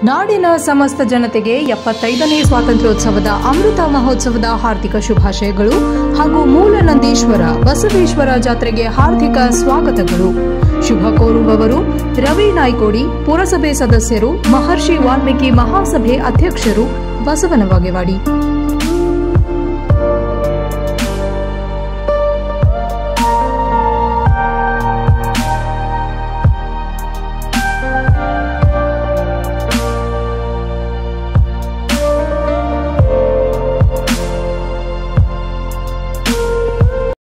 ನಾಡಿನ ಸಮಸ್ತ ಜನತೆಗೆ 75ನೇ ಸ್ವಾತಂತ್ರ್ಯೋತ್ಸವದ ಅಮೃತ ಮಹೋತ್ಸವದ ಹಾರ್ದಿಕ ಶುಭಾಶಯಗಳು ಹಾಗೂ ಮೂಲ ನಂದೀಶ್ವರ ಬಸವೇಶ್ವರ ಜಾತ್ರೆಗೆ ಹಾರ್ದಿಕ ಸ್ವಾಗತಗಳು. ಶುಭ ಕೋರುವವರು ರವಿ ನಾಯ್ಕೋಡಿ, ಪುರಸಭೆ ಸದಸ್ಯರು, ಮಹರ್ಷಿ ವಾಲ್ಮೀಕಿ ಮಹಾಸಭೆ ಅಧ್ಯಕ್ಷರು, ಬಸವನ ಬಾಗೇವಾಡಿ.